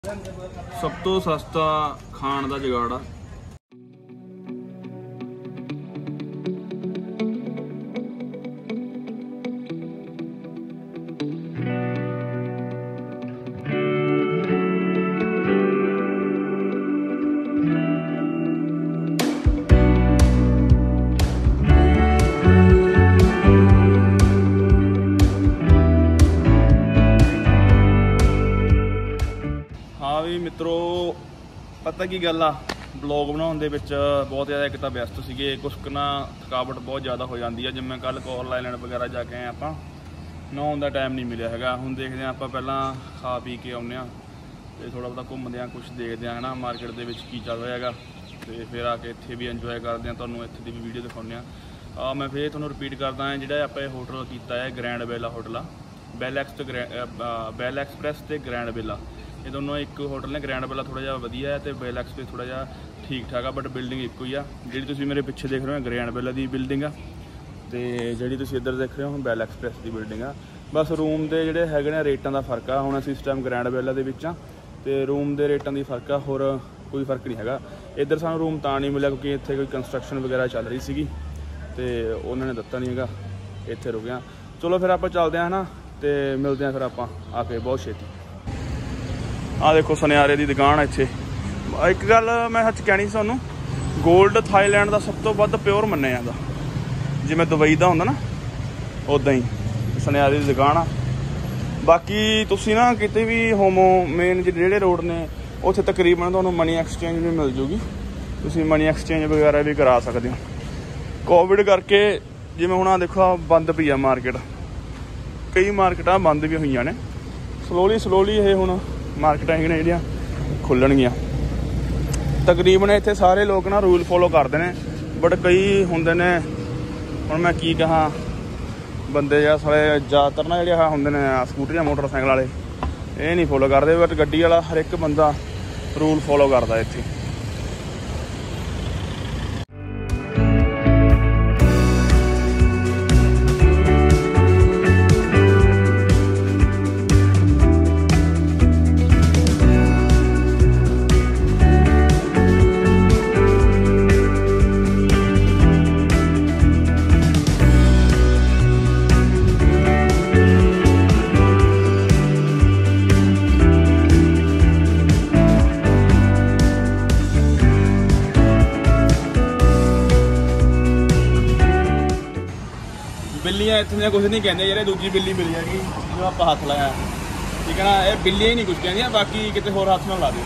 सब तो सस्ता खाण का जुगाड़ आ। हाँ भी मित्रों, पता की गल आ, ब्लॉग बनाने दे विच बहुत ज़्यादा एक तो व्यस्त सीगे, कुछ ना थकावट बहुत ज़्यादा हो जाती है। जिवें कल कॉल आइलैंड वगैरह जाके आए आप, नहाउण दा टाइम नहीं मिलिया हैगा। हुण देखते हैं आप पहला खा पी के आउने आ ते थोड़ा बहुत घूमते हैं, कुछ देखते हैं है ना मार्केट दे विच की चल रहा हैगा, ते फिर आके इत्थे भी इंजॉय करते हैं, तुहानूं इत्थे दी भी वीडियो दिखाउने आ। मैं फिर तुहानूं रिपीट करदा है, जिहड़ा आपां होटल कीता है ग्रैंड विला होटल आ, बेल एक्सप्रैस ते ग्रैंड विला, ये दोनों एक होटल ने। ग्रैंड विला थोड़ा जिहा वधिया है तो बेल एक्सप्रैस थोड़ा जिहा ठीक ठाक है, बट बिल्डिंग एक ही आ। जी तुसीं मेरे पिछे देख रहे हो ग्रैंड विला की बिल्डिंग आ, तो जी तुसीं इधर देख रहे हो बेल एक्सप्रैस की बिल्डिंग आ। बस रूम के जोड़े है रेटां का फर्क आ। हुण असीं इस टाइम ग्रैंड विला दे विच आ ते रूम के रेटां की फर्क आ, होर कोई फर्क नहीं हैगा। इधर सानूं रूम तां नहीं मिलिया क्योंकि इत्थे कोई कंस्ट्रक्शन वगैरह चल रही सी, तो उन्होंने दिता नहीं हैगा, इत्थे रुके आ। चलो फिर आप चलते हैं ना, तो मिलते हैं फिर आप आके बहुत छेती। आ देखो सुनियारे की दुकान है इत्थे। एक गल मैं सच कहनी सी तुहानूं, गोल्ड थाईलैंड का सब तो वध प्योर मन्निया जांदा, जिवें दुबई का हुंदा ना उदां ही सुनियारे की दुकान आ। बाकी तुसीं ना किते भी होमो मेन जिहड़े रोड ने उत्थे तकरीबन तुहानूं मनी एक्सचेंज भी मिल जूगी, तुसीं मनी एक्सचेंज वगैरह भी करा सकते हो। कोविड करके जिवें हुण देखो बंद पई आ मार्केट, कई मार्केटां बंद भी हुई ने। स्लोली ये हुण मार्केटां है जिहड़ियां खुल्लणगियां। तकरीबन इत्थे सारे लोग ना रूल फॉलो करते हैं, बट कई हुंदे ने, हुण मैं की कहां, बंदे या सारे ज़्यादातर ना जिहड़े हुंदे ने स्कूटर या मोटरसाइकिल वाले ये नहीं फॉलो करते, बट गड्डी वाला हर एक बंदा रूल फॉलो करता इत्थे। बिल्लियां इतने कुछ नहीं कहते, ਜਿਹੜੇ दूजी बिल्ली मिली हैगी जो आप हाथ लाया, ठीक है ना, ये बिल्लियां ही नहीं कुछ कहदियां, बाकी किते होर हाथ ना ला दिओ।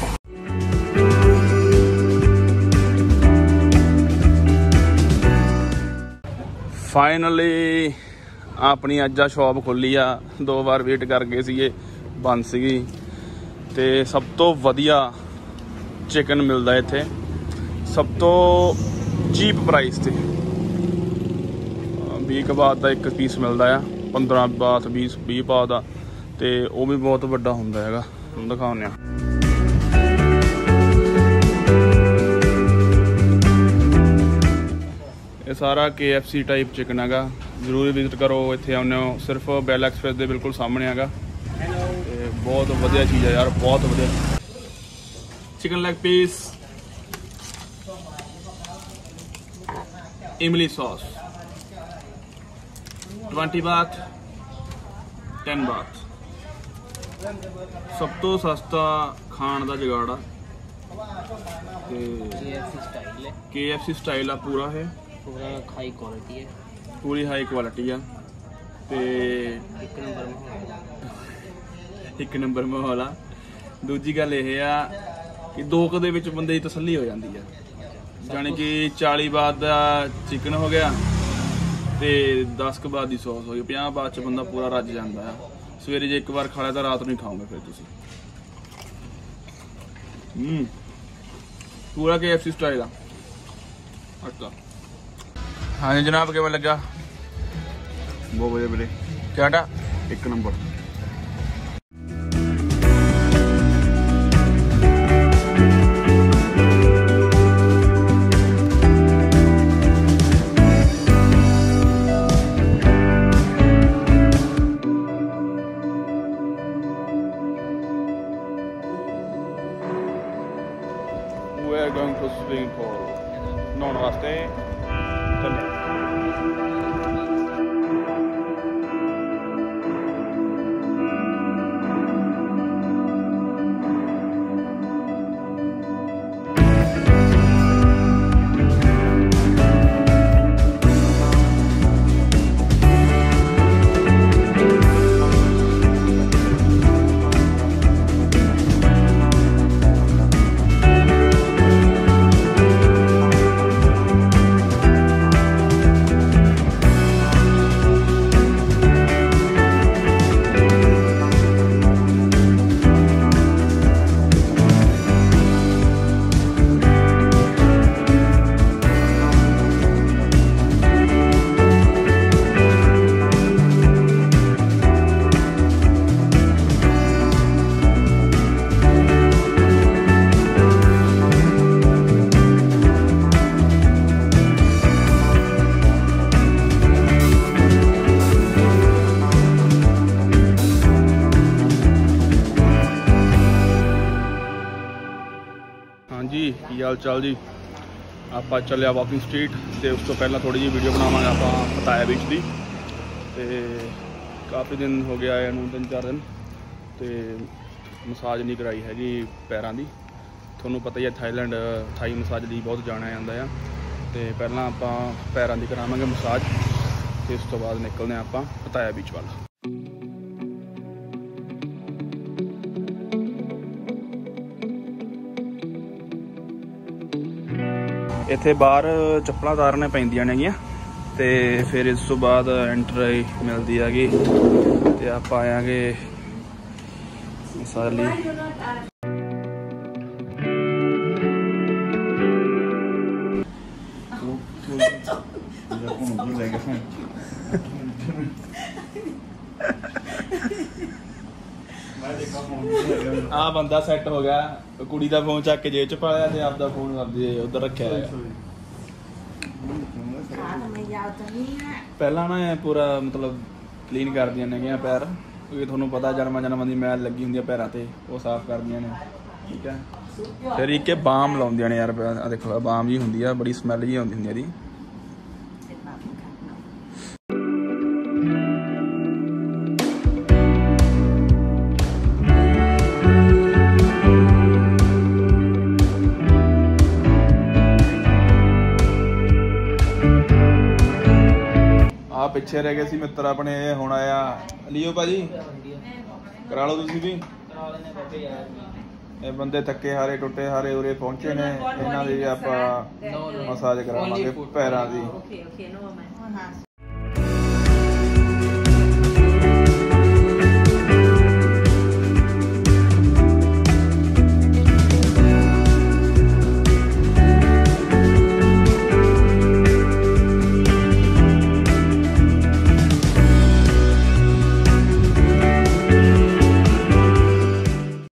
फाइनली अपनी अज आ शॉप खोली आ, 2 बार वेट कर गए सीगे, बंद सीगी, ते सब तो वधिया चिकन मिलता इत्थे, सब तो चीप प्राइस ते। 20 बात का एक पीस मिलता है, 15 बात 20 बात का, तो वह भी बहुत वड्डा हुंदा हैगा, दिखाने। ये सारा KFC टाइप चिकन हैगा, जरूर विजिट करो, इत्थे आउने हो, सिर्फ बेल एक्सप्रैस के बिल्कुल सामने हैगा, बहुत वधिया चीज़ है यार, बहुत वधिया। चिकन लेग पीस, इमली सॉस, 20 बात, 10 बात। सब तो सस्ता खाण का जुगाड़ आ, KFC स्टाइल आ, पूरा है, पूरा हाई क्वालिटी है, पूरी हाई क्वालिटी आ, ते एक नंबर माहौल आ। दूजी गल यह आ कि 2 दे विच बंदे की तसल्ली हो जाती है, जानी कि 40 बात का चिकन हो गया, तो 10 बात की सॉस हो गई, 50 बात च बंदा पूरा रज जाता है। सवेरे जो एक बार खा लिया तो रात नहीं खाओगे फिर तुसी। पूरा KFC स्टाइल आ। अच्छा हाँ जी जनाब, किवें लगा? बहुत बढ़िया वीरे, क्या एक number. We are going to swimming pool नहाने वास्ते चले। जी की हाल चाल जी। आप चलिया वॉकिंग स्ट्रीट तो उस तो पहला थोड़ी जी वीडियो बनावांगे आप पताया बीच की। तो काफ़ी दिन हो गया है 3-4 दिन तो मसाज नहीं कराई हैगी पैरों की। थोनों पता ही है थाईलैंड थाई मसाज की बहुत जाना जाता है। तो पहला आप पैरों की करावांगे मसाज तो उस तो बाद निकलने आप पताया बीच वाल। इत्थे बाहर चप्पलां उतारने पैंदियां नेगियां ते फिर इस तो बाद एंट्री मिलती हैगी ते आप आएंगे मसाली। आ बंदा सैट हो गया, कुड़ी का फोन चक के जेब च पाया ते आपदा फोन उधर रखा है। पहला ना पूरा मतलब क्लीन कर दिया ने पैर, क्योंकि थोनों पता जन्म की मैल लगी होंगी पैरों से, वो साफ कर दिया ने। ठीक है फिर एक बाम लाउंदियां ने यार, देखो बाम जी होंगी है, बड़ी स्मैल जी आउंदी होंदी है। पिछे रह गए मित्र अपने हुण आया लियो भाजी करा लो तुसीं भी। ये बंदे थके हारे टुटे हारे उरे पहुंचे ने, इन्हां दी आपां मसाज करावांगे पैरां दी।